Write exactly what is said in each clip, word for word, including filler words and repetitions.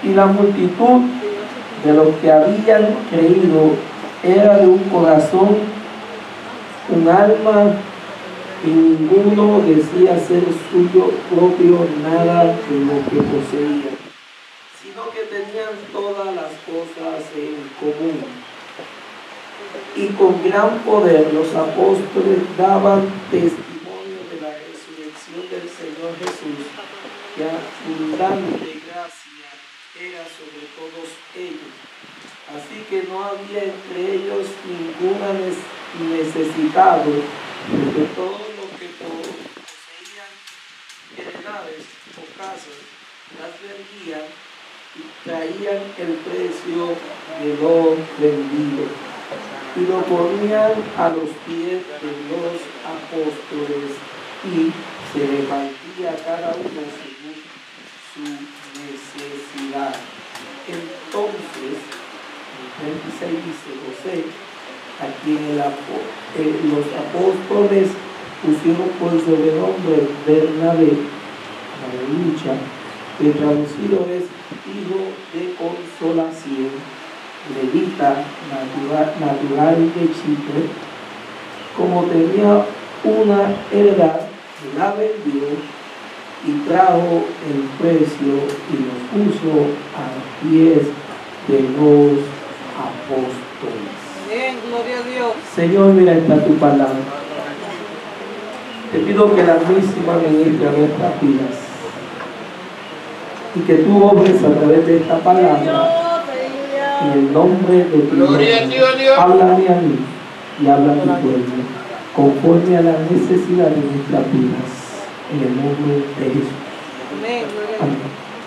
Y la multitud de los que habían creído era de un corazón, un alma, y ninguno decía ser suyo propio nada de lo que poseía, sino que tenían todas las cosas en común. Y con gran poder los apóstoles daban testimonio de la resurrección del Señor Jesús, y abundante gracia era sobre todos ellos. Así que no había entre ellos ninguna necesitado, porque todos los que poseían heredades o casas las vendían y traían el precio de lo vendido y lo ponían a los pies de los apóstoles, y se repartía cada uno según su necesidad. Entonces, el treinta y seis dice: José, a quien el, eh, los apóstoles pusieron por sobrenombre Bernabé, aleluya, que traducido es hijo de consolación, levita, natural, natural de Chipre, como tenía una heredad, la vendió y trajo el precio y lo puso a pies de los apóstoles. Bien, gloria a Dios. Señor, mira, está tu palabra. Te pido que la misma ministre a nuestras vidas y que tú obres a través de esta palabra. En el nombre de tu Gloria a Dios, Dios. Háblame a mí y habla a tu pueblo, conforme a la necesidad de nuestras vidas. En el nombre de Jesús. Amén.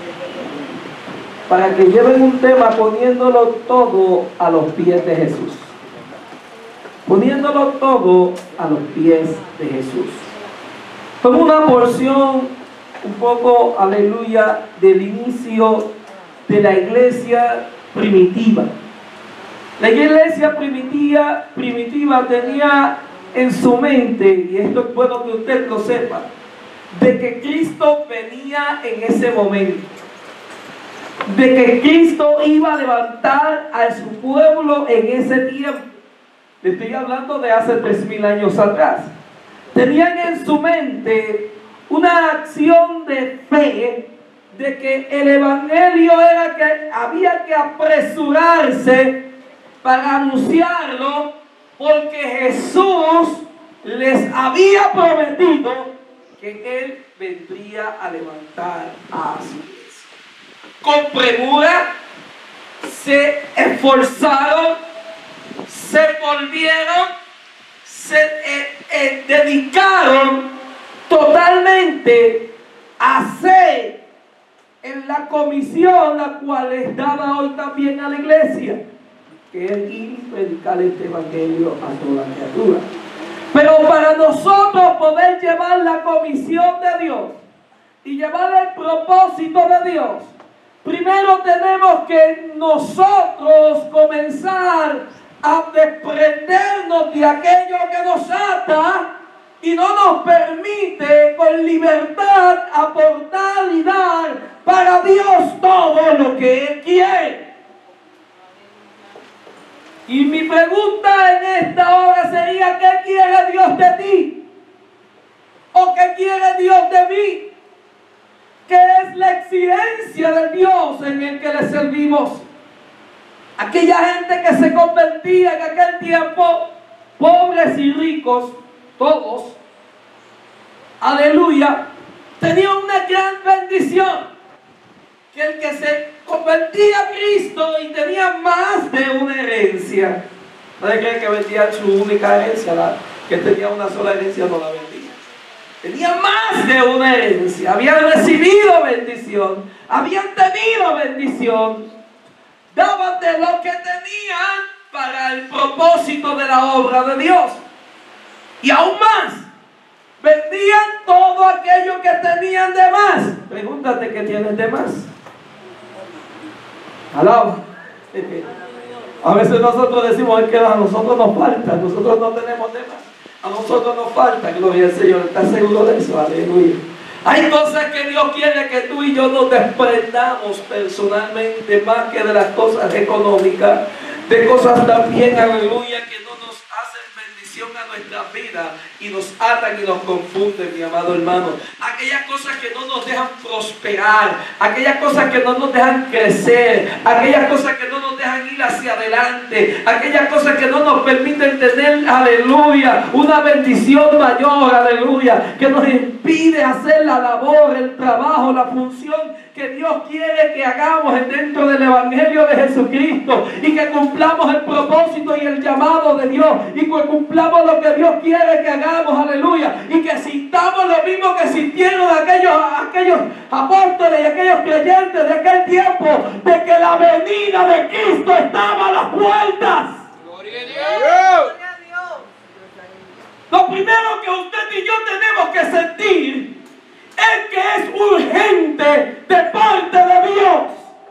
Para que lleven un tema poniéndolo todo a los pies de Jesús. Poniéndolo todo a los pies de Jesús. Con una porción un poco, aleluya, del inicio de la iglesia primitiva. La iglesia primitiva, primitiva tenía en su mente, y esto es bueno que usted lo sepa, de que Cristo venía en ese momento, de que Cristo iba a levantar a su pueblo en ese tiempo. Le estoy hablando de hace tres mil años atrás. Tenían en su mente una acción de fe de que el evangelio era que había que apresurarse para anunciarlo, porque Jesús les había prometido que Él vendría a levantar a su iglesia. Con premura se esforzaron, se volvieron, se eh, eh, dedicaron totalmente a hacer en la comisión la cual les daba hoy también a la iglesia, que es ir y predicar este evangelio a toda criatura. Pero para nosotros poder llevar la comisión de Dios y llevar el propósito de Dios, primero tenemos que nosotros comenzar a desprendernos de aquello que nos ata y no nos permite con libertad aportar y dar para Dios todo lo que Él quiere. Y mi pregunta en esta hora sería: ¿qué quiere Dios de ti? ¿O qué quiere Dios de mí? ¿Qué es la exigencia de Dios en el que le servimos? Aquella gente que se convertía en aquel tiempo, pobres y ricos, todos, aleluya, tenían una gran bendición. Que el que se convertía a Cristo y tenía más de una herencia, ¿no creen que vendía su única herencia? La que tenía una sola herencia no la vendía. Tenía más de una herencia, habían recibido bendición, habían tenido bendición, daban de lo que tenían para el propósito de la obra de Dios. Y aún más, vendían todo aquello que tenían de más. Pregúntate qué tienes de más. Alaba. A veces nosotros decimos que a nosotros nos falta, nosotros no tenemos de más. A nosotros nos falta, gloria al Señor. ¿Estás seguro de eso? Aleluya. Hay cosas que Dios quiere que tú y yo nos desprendamos personalmente, más que de las cosas económicas, de cosas también, aleluya, que no nos hacen bendición a nuestra vida y nos atan y nos confunden, mi amado hermano. Aquellas cosas que no nos dejan prosperar, aquellas cosas que no nos dejan crecer, aquellas cosas que no nos dejan ir hacia adelante, aquellas cosas que no nos permiten tener, aleluya, una bendición mayor, aleluya, que nos impide hacer la labor, el trabajo, la función que Dios quiere que hagamos dentro del Evangelio de Jesucristo, y que cumplamos el propósito y el llamado de Dios, y que cumplamos lo que Dios quiere que hagamos, aleluya, y que sintamos lo mismo que sintieron aquellos, aquellos apóstoles y aquellos creyentes de aquel tiempo, de que la venida de Cristo estaba a las puertas. Gloria a Dios. Lo primero que usted y yo tenemos que sentir es que es urgente de parte de Dios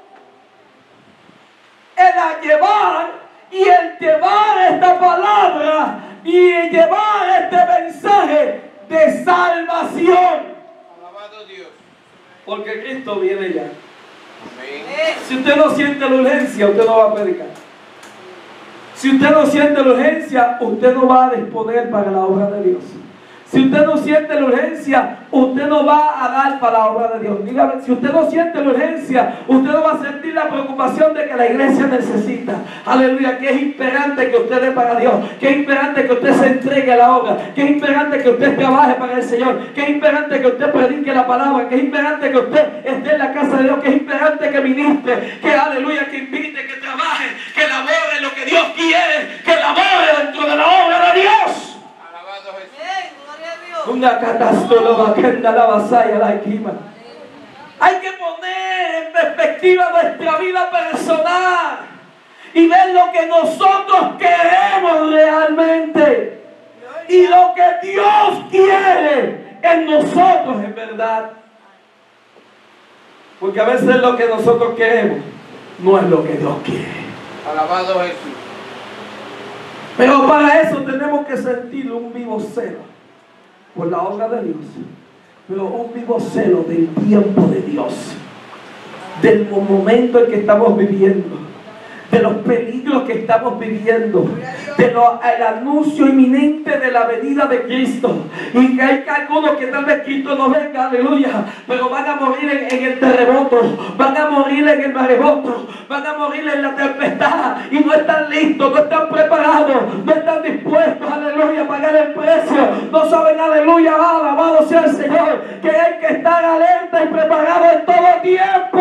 el llevar y el llevar esta palabra y el llevar este mensaje de salvación. Alabado Dios. Porque Cristo viene ya. Amén. Si usted no siente la urgencia, usted no va a predicar. Si usted no siente la urgencia, usted no va a disponer para la obra de Dios. Si usted no siente la urgencia, usted no va a dar para la obra de Dios. Dígame, si usted no siente la urgencia, usted no va a sentir la preocupación de que la iglesia necesita. Aleluya, que es imperante que usted dé para Dios, que es imperante que usted se entregue a la obra, que es imperante que usted trabaje para el Señor, que es imperante que usted predique la palabra, que es imperante que usted esté en la casa de Dios, que es imperante que ministre, que aleluya, que invite, que trabaje, que labore lo que Dios quiere, que labore dentro de la obra de Dios. Alabado Jesús. Una catástrofe que anda la vasalla la equima. Hay que poner en perspectiva nuestra vida personal y ver lo que nosotros queremos realmente y lo que Dios quiere en nosotros, en verdad. Porque a veces lo que nosotros queremos no es lo que Dios quiere. Alabado Jesús. Pero para eso tenemos que sentir un vivo celo por la obra de Dios, pero un vivo celo del tiempo de Dios, del momento en que estamos viviendo, de los peligros que estamos viviendo, del anuncio inminente de la venida de Cristo, y que hay algunos que tal vez Cristo no venga, aleluya, pero van a morir en, en el terremoto, van a morir en el maremoto, van a morir en la tempestad, y no están listos, no están preparados, no están dispuestos, aleluya, a pagar el precio, no saben, aleluya, alabado sea el Señor, que hay que estar alerta y preparado en todo tiempo.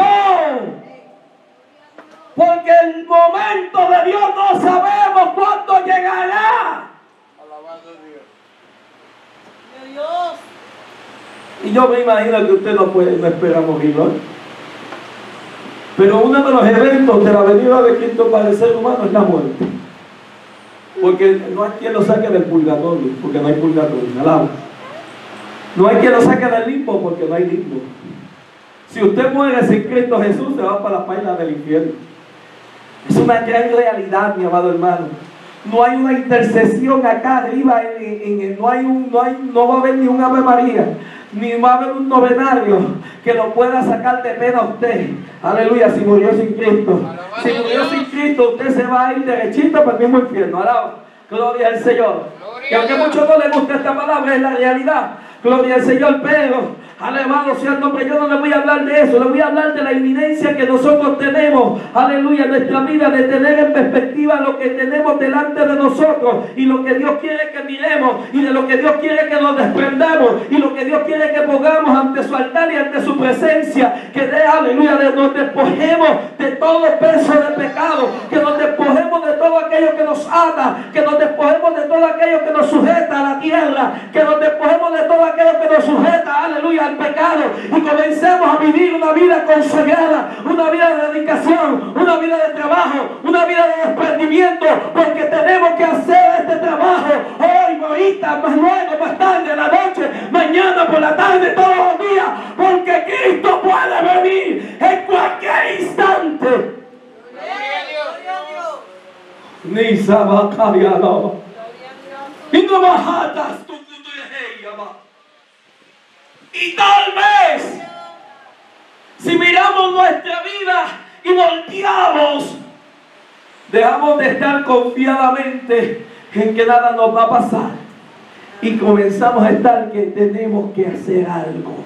Porque el momento de Dios no sabemos cuándo llegará. Alabado Dios. Dios. Y yo me imagino que usted no puede, no espera morir hoy. Pero uno de los eventos de la venida de Cristo para el ser humano es la muerte. Porque no hay quien lo saque del purgatorio, porque no hay purgatorio, alaba. No hay quien lo saque del limbo, porque no hay limbo. Si usted muere sin Cristo Jesús, se va para la paila del infierno. Es una gran realidad, mi amado hermano. No hay una intercesión acá arriba, en, en, en, no, hay un, no, hay, no va a haber ni un Ave María, ni va a haber un novenario que lo pueda sacar de pena a usted. Aleluya, si murió sin Cristo. Si murió sin Cristo, usted se va a ir derechito para el mismo infierno. Alaba. Gloria al Señor. Y aunque a muchos no les gusta esta palabra, es la realidad. Gloria al Señor, pero alabado sea el nombre. Yo no le voy a hablar de eso, le voy a hablar de la inminencia que nosotros tenemos, aleluya, en nuestra vida, de tener en perspectiva lo que tenemos delante de nosotros y lo que Dios quiere que miremos y de lo que Dios quiere que nos desprendamos y lo que Dios quiere que pongamos ante su altar y ante su presencia, que de, aleluya, de nos despojemos de todo peso de pecado, que nos despojemos de todo aquello que nos ata, que nos despojemos de todo aquello que nos sujeta a la tierra, que nos despojemos de todo aquello que nos sujeta, aleluya, al pecado, y comencemos a vivir una vida consagrada, una vida de dedicación, una vida de trabajo, una vida de desprendimiento, porque tenemos que hacer este trabajo hoy, ahorita, más luego, más tarde, en la noche, mañana, por la tarde, todos los días, porque Cristo puede venir en cualquier instante. Gloria a Dios. Ni sabacaya no. Y no bajatas tu. Y tal vez, si miramos nuestra vida y volteamos, dejamos de estar confiadamente en que nada nos va a pasar y comenzamos a estar que tenemos que hacer algo.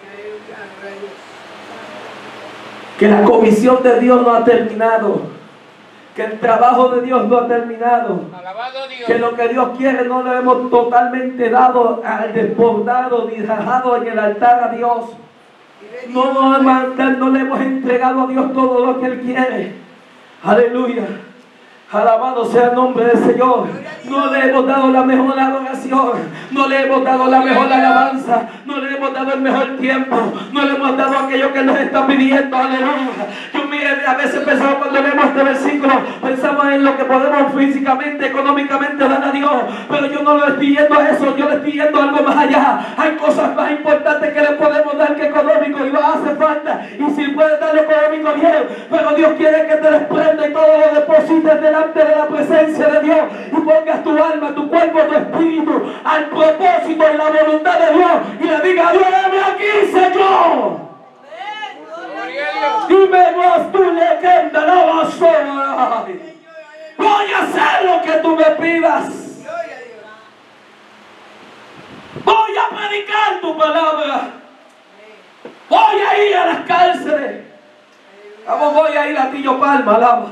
Que la comisión de Dios no ha terminado, que el trabajo de Dios no ha terminado, Alabado Dios. que lo que Dios quiere no lo hemos totalmente dado, desbordado ni dejado en el altar a Dios. No, no, no le hemos entregado a Dios todo lo que Él quiere. Aleluya. Alabado sea el nombre del Señor. No le hemos dado la mejor adoración, no le hemos dado la mejor alabanza, no le hemos dado el mejor tiempo, no le hemos dado aquello que nos está pidiendo. Aleluya. Yo mire, a veces pensamos cuando leemos este versículo, pensamos en lo que podemos físicamente, económicamente dar a Dios, pero yo no le estoy pidiendo eso, yo le estoy pidiendo algo más allá. Hay cosas más importantes que le podemos dar que económico, y no hace falta. Y si puedes dar económico, bien, pero Dios quiere que te desprenda y todo lo deposites delante de la presencia de Dios y pongas tu alma, tu cuerpo, tu espíritu al propósito y la voluntad de Dios y le diga: Dios, heme aquí, Señor. Dime más tu leyenda, la basura. Voy a hacer lo que tú me pidas. Voy a predicar tu palabra. Voy a ir a las cárceles. Vamos, voy a ir a Tillo Palma, alaba.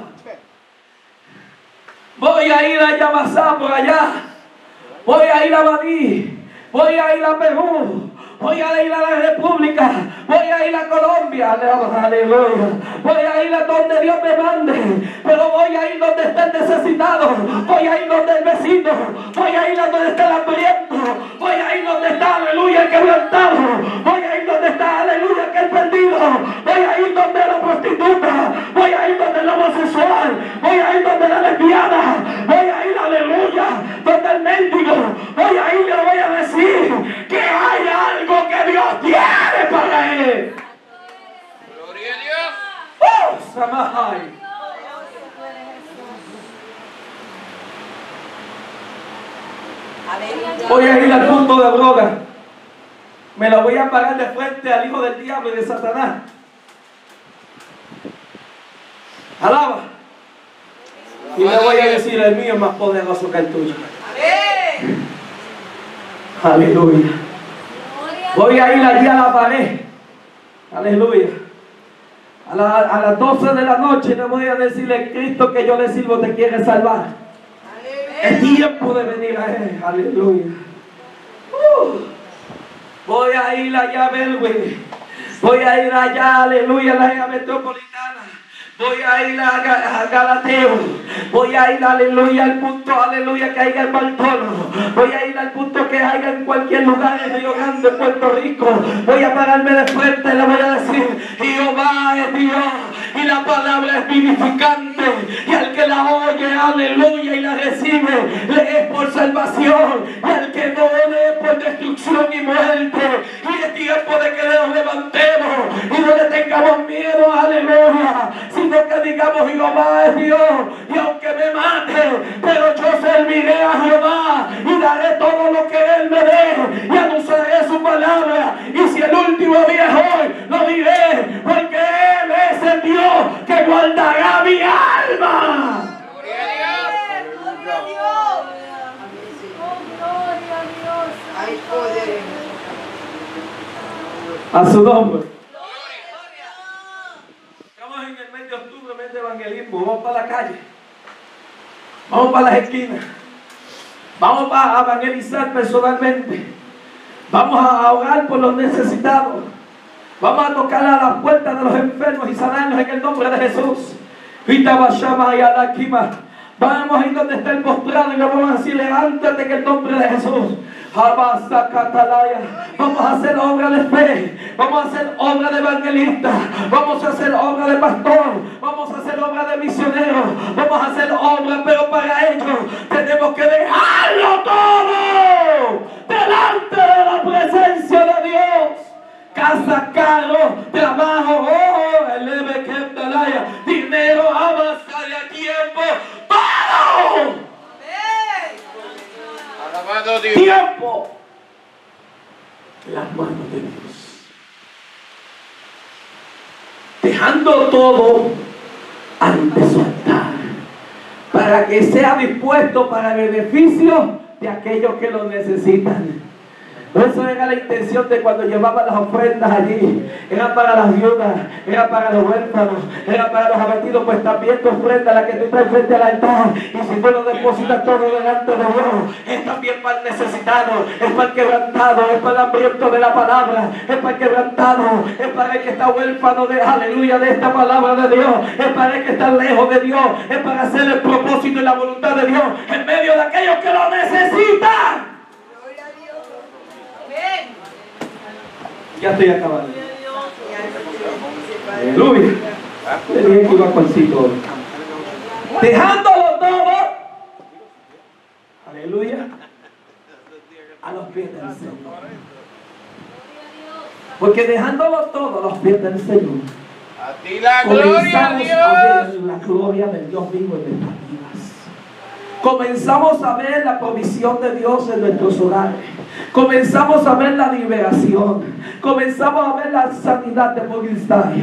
Voy a ir a Yamasá por allá. Voy a ir a Baní. Voy a ir a Perú. Voy a ir a la República. Voy a ir a Colombia. Aleluya. Voy a ir a donde Dios me mande. Pero voy a ir donde esté el necesitado. Voy a ir donde el vecino. Voy a ir a donde está el hambriento. Voy a ir donde está, aleluya, el quebrantado. Voy a ir donde está, aleluya, el que el perdido. Voy a ir donde la prostituta. Voy a ir donde el homosexual. Voy a ir donde la lesbiana. Voy a ir, aleluya, donde el mendigo. Voy a ir y le voy a decir que hay algo que Dios tiene para él. Gloria a Dios. ¡Oh, Samahai! Voy a ir al punto de droga. Me lo voy a pagar de frente al hijo del diablo y de Satanás. Alaba. Y le voy a decir: el mío es más poderoso que el tuyo. Aleluya. Voy a ir allí a la pared. Aleluya. A, la, a las doce de la noche le voy a decirle: Cristo que yo le sirvo te quiere salvar. Es tiempo de venir a Él. Aleluya. Uh, voy a ir allá a Belwin. Voy a ir allá, aleluya, a la área metropolitana. Voy a ir a, a Galateo. Voy a ir, aleluya, al punto, aleluya, que haya en Bartolo. Voy a ir al punto que haya en cualquier lugar en Río Grande, Puerto Rico. Voy a pararme de frente y le voy a decir: Jehová es Dios y la palabra es vivificante. Y al que la oye, aleluya, y la recibe, le es por salvación. Y al que no, le es por destrucción y muerte. Y es tiempo de que nos levantemos y no le tengamos miedo, aleluya, sino que digamos: Jehová es Dios, y aunque me mate, pero yo serviré a Jehová y daré todo lo que Él me dé y anunciaré su palabra. Y si el último día es hoy, lo diré, porque Él es el Dios que guardará mi alma. Gloria a Dios. Gloria a Dios. Oh, gloria a Dios. Hay poder. A su nombre. Estamos en el mes de octubre, mes de evangelismo. Vamos para la calle. Vamos para las esquinas. Vamos a evangelizar personalmente. Vamos a orar por los necesitados. Vamos a tocar a las puertas de los enfermos y sanarlos en el nombre de Jesús. Vamos a ir donde está el postrado y le vamos a decir: levántate en el nombre de Jesús. Vamos a hacer obra de fe. Vamos a hacer obra de evangelista. Vamos a hacer obra de pastor. Vamos a hacer obra de misionero. Vamos a hacer obra, pero para ello tenemos que dejarlo todo delante de la presencia de Dios. Casa, carro, trabajo, oh, el leve que talaya, dinero, avanzar, tiempo, todo. Alabado Dios. Tiempo. Las manos de Dios. dejando todo ante su altar, para que sea dispuesto para el beneficio de aquellos que lo necesitan. Eso era la intención de cuando llevaban las ofrendas allí. Era para las viudas, era para los huérfanos, era para los abatidos. Pues también tu ofrenda, la que tú traes frente al altar, y si tú lo depositas todo delante de Dios, es también para el necesitado, es para el quebrantado, es para el hambriento de la palabra, es para el quebrantado, es para el que está huérfano de aleluya de esta palabra de Dios, es para el que está lejos de Dios, es para hacer el propósito y la voluntad de Dios en medio de aquellos que lo necesitan. Ya estoy acabando. Aleluya. Le dije que iba con cito. Dejándolo todo. Aleluya. A los pies del Señor. Porque dejándolo todo a los pies del Señor, A ti la gloria, comenzamos a Dios. ver la gloria de Dios vivo en nuestras vidas. Comenzamos a ver la provisión de Dios en nuestros hogares. Comenzamos a ver la liberación. Comenzamos a ver la sanidad de Moguistaya.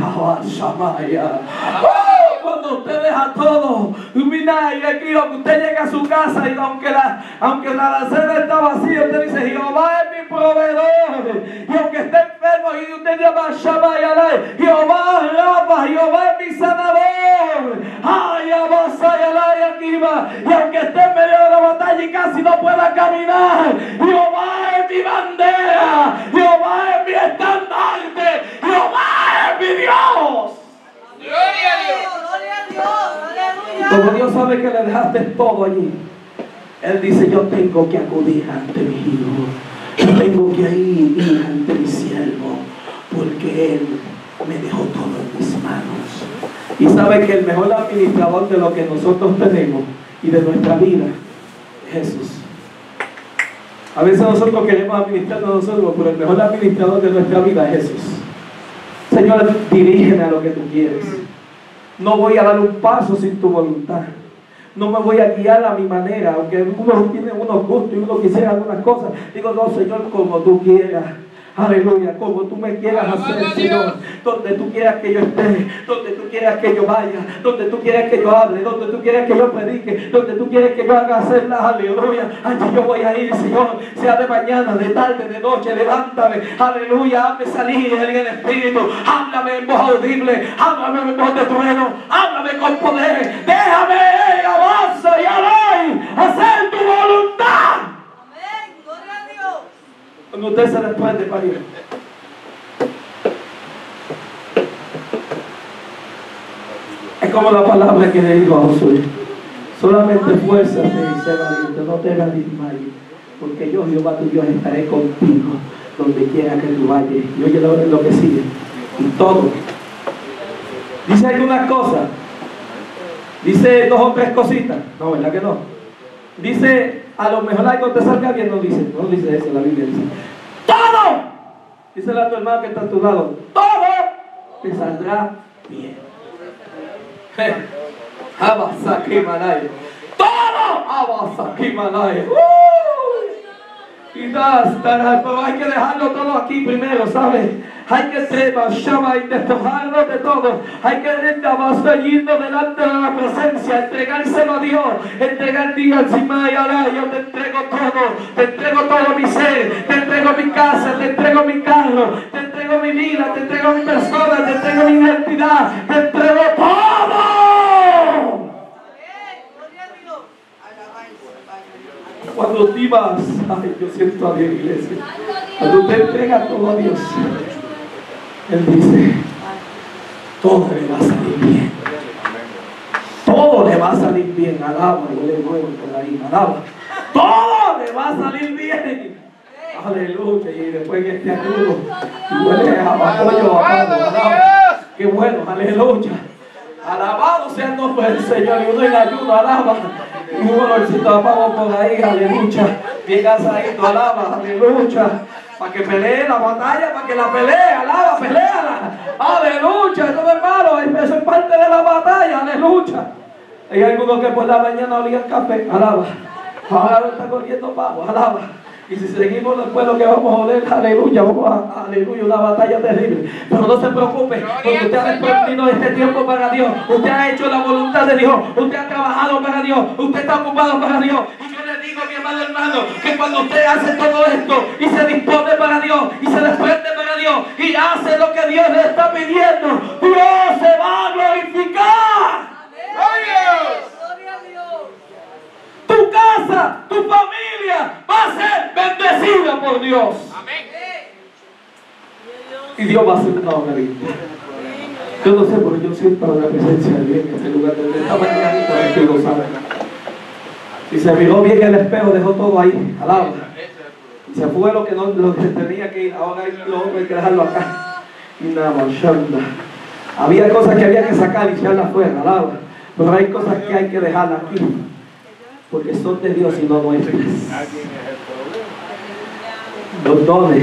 Cuando usted deja todo, mira, y aquí usted llega a su casa y aunque la, aunque la alacena está vacía, usted dice, Jehová es mi proveedor. Y aunque esté enfermo y usted llama Shamayalai, Jehová Rafa, Jehová es mi sanador. Ay, Abasayalai, aquí va. Y aunque esté en medio de la batalla y casi no pueda caminar, Jehová es mi bandera, Jehová es mi estandarte, Jehová es mi Dios. Gloria a Dios. Gloria a Dios. Aleluya. Como Dios sabe que le dejaste todo allí, Él dice, yo tengo que acudir ante mi hijo, yo tengo que ir, ir ante mi siervo, porque Él me dejó todo en mis manos. Y sabe que el mejor administrador de lo que nosotros tenemos y de nuestra vida es Jesús. A veces nosotros queremos administrar a nosotros, pero el mejor administrador de nuestra vida es Jesús. Señor, dirígeme a lo que tú quieres. No voy a dar un paso sin tu voluntad. No me voy a guiar a mi manera, aunque uno tiene unos gustos y uno quisiera algunas cosas. Digo, no, Señor, como tú quieras. Aleluya, como tú me quieras hacer, Señor. Donde tú quieras que yo esté, donde tú quieras que yo vaya, donde tú quieras que yo hable, donde tú quieras que yo predique, donde tú quieras que yo haga hacerla, aleluya. Allí yo voy a ir, Señor, sea de mañana, de tarde, de noche, levántame, aleluya, hazme salir en el Espíritu, háblame en voz audible, háblame en voz de trueno, háblame con poder, déjame ir, avanza y alay, hacer tu voluntad. Cuando usted se desprende para ir. Es como la palabra que le dijo a Josué. Solamente esfuérzate y sé valiente, no te desmayes, porque yo, Jehová tu Dios, estaré contigo donde quiera que tú vayas. Y oye lo, lo que sigue. Y todo. Dice algunas cosas. Dice dos o tres cositas. No, ¿verdad que no? Dice, a lo mejor algo te salga bien, no dice, no dice eso, la Biblia dice, ¡todo! Dísele a tu hermano que está a tu lado, ¡todo te saldrá bien! ¡Abasakimanaya! ¡Todo! ¡Abasakimanaya! Y das, pero hay que dejarlo todo aquí primero, ¿sabes? Hay que trepa, llama y despojarlo de todo. Hay que irnos delante de la presencia, entregárselo a Dios, entregar diga encima y ahora yo te entrego todo, te entrego todo mi ser, te entrego mi casa, te entrego mi carro, te entrego mi vida, te entrego mi persona, te entrego mi identidad, te entrego todo. Cuando tú vas, ay, yo siento a Dios, iglesia. Cuando usted entrega todo a Dios, Él dice, todo le va a salir bien. Todo le va a salir bien. Alaba, huele nuevo por ahí, alaba. Todo le va a salir bien. Aleluya. Y después en este ayuno, huele a apoyo, alaba. Qué bueno, aleluya. Alabado sea el nombre del Señor. Y uno en ayuno, alaba. Y un olorcito de pavo por ahí, aleluya. Bien asadito, alaba, aleluya. Para que pelee la batalla, para que la pelee, alaba, peleala. Aleluya, eso no es malo, eso es parte de la batalla, aleluya. Hay algunos que por la mañana olían café, alaba. Ahora lo está cogiendo pavo, alaba. Y si seguimos después lo que vamos a oler, aleluya, vamos a, aleluya, una batalla terrible. Pero no se preocupe, porque usted ha despertado este tiempo para Dios. Usted ha hecho la voluntad de Dios. Usted ha trabajado para Dios. Usted está ocupado para Dios. Y yo le digo, mi amado hermano, que cuando usted hace todo esto y se dispone para Dios y se desprende para Dios y hace lo que Dios le está pidiendo, Dios se va a glorificar. Gloria a Dios. Tu casa, tu familia va a ser bendecida por Dios. Amén. Y Dios va a hacer una obra linda. Yo no sé, pero yo siento la presencia de Dios en este lugar. Desde esta mañana estoy gozando. Si se miró bien el espejo, dejó todo ahí, al lado. Y se fue lo que, no, lo que tenía que ir. Ahora hay que dejarlo acá. Y nada más, shanda. Había cosas que había que sacar y echarlas afuera, al lado. Pero hay cosas que hay que dejarlas aquí. Porque son de Dios y no nuestras. Los dones,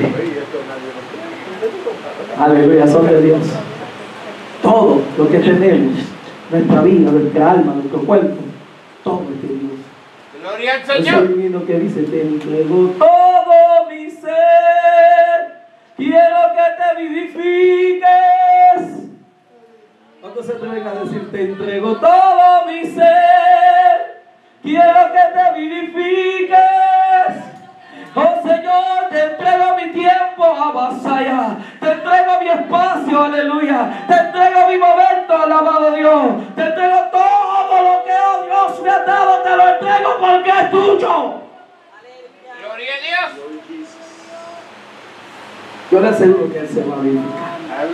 aleluya, son de Dios. Todo lo que tenemos, nuestra vida, nuestra alma, nuestro cuerpo, todo es de Dios. Gloria al Es Señor. el himno que dice: te entrego todo mi ser, quiero que te vivifiques. ¿Cuánto se atreven a decir: te entrego todo mi ser, quiero que te vivifiques? Oh Señor, te entrego mi tiempo, Abasaya. Te entrego mi espacio, aleluya. Te entrego mi momento, alabado Dios. Te entrego todo lo que, oh Dios, me ha dado. Te lo entrego porque es tuyo. Gloria a Dios. Yo le aseguro que Él se va a vivificar.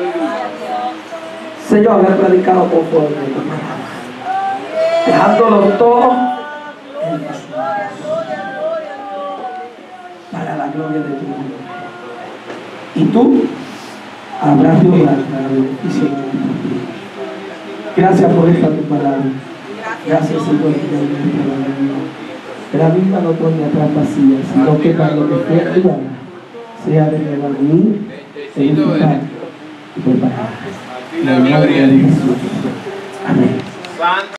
Señor, he predicado conforme a tu palabra, dejándolo todo en tus manos, para la gloria de tu nombre. Y tú habrás de obrar para el beneficio de tu vida. Gracias por esta tu palabra. Gracias, Señor, que me diste la vida. Que la misma no torne atrás vacía, sino que para lo que fue ayudada sea de redarguir, edificar y preparar. En el nombre de Jesús. Amén.